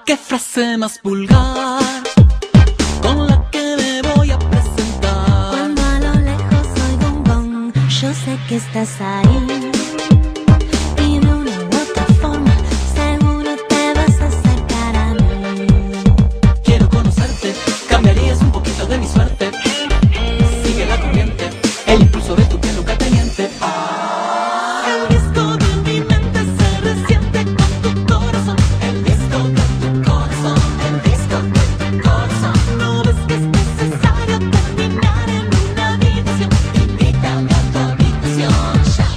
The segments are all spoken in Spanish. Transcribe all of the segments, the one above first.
qué frase más vulgar con la que me voy a presentar. Cuando a lo lejos oigo un gong, yo sé que estás ahí. Y de una u otra forma, seguro te vas a acercar a mí. Quiero conocerte, cambiarías un poquito de mi suerte. Sigue la corriente, el impulso de tu piel nunca te miente. El disco de mi mente se resiente con tu corazón. El disco de tu corazón, el disco de tu corazón. ¿No ves que es necesario terminar en una habitación? Invítame a tu habitación ya.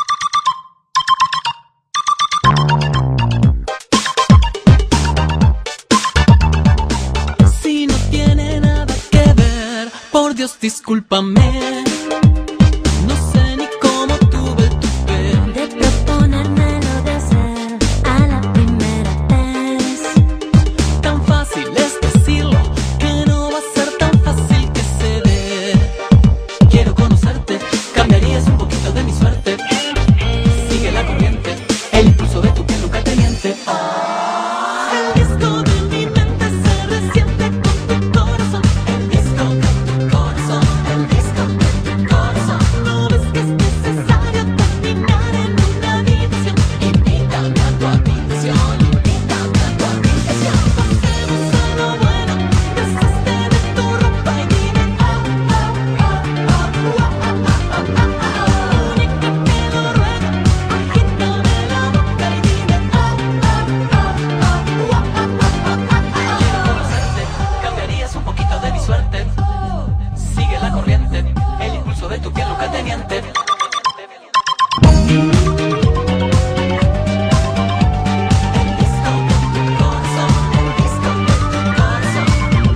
Si no tiene nada que ver, por Dios discúlpame. No sé ni cómo tuve el tupé De proponérmelo de hacer a la primera vez. Tan fácil es decirlo, que no va a ser tan fácil que se dé. Quiero conocerte, cambiarías un poquito de mi suerte. Sigue la corriente, el impulso de tu piel nunca te miente. El disco de mi mente se resiente con tu corazón. El disco de tu corazón, el disco de tu corazón. ¿No ves que es necesario terminar en una habitación? Invítame a tu habitación, invítame a tu habitación. Pasemos a lo bueno, deshazte de tu ropa y dime única te lo ruego, agítame la boca y dime Quiero conocerte, cambiarías un poquito de mi suerte. Sigue la corriente, el impulso de tu piel nunca te miente. El disco de tu corazón, el disco de tu corazón.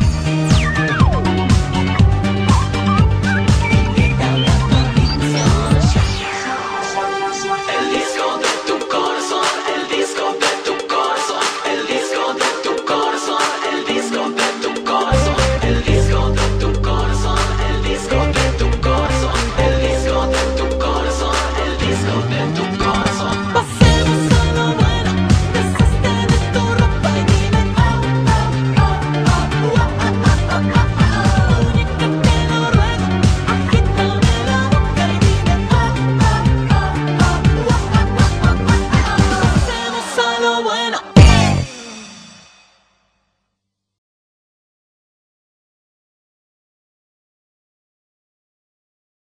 Invítame a tu habitación ya. El disco de tu corazón, el disco de tu corazón, el disco de tu corazón, el disco de tu corazón, el disco de tu corazón, el disco de tu corazón, el disco de tu corazón, el disco de tu corazón. pasemos a lo bueno, deshazte de tu ropa y dime única te lo ruego, agítame la boca y dime pasemos a lo bueno.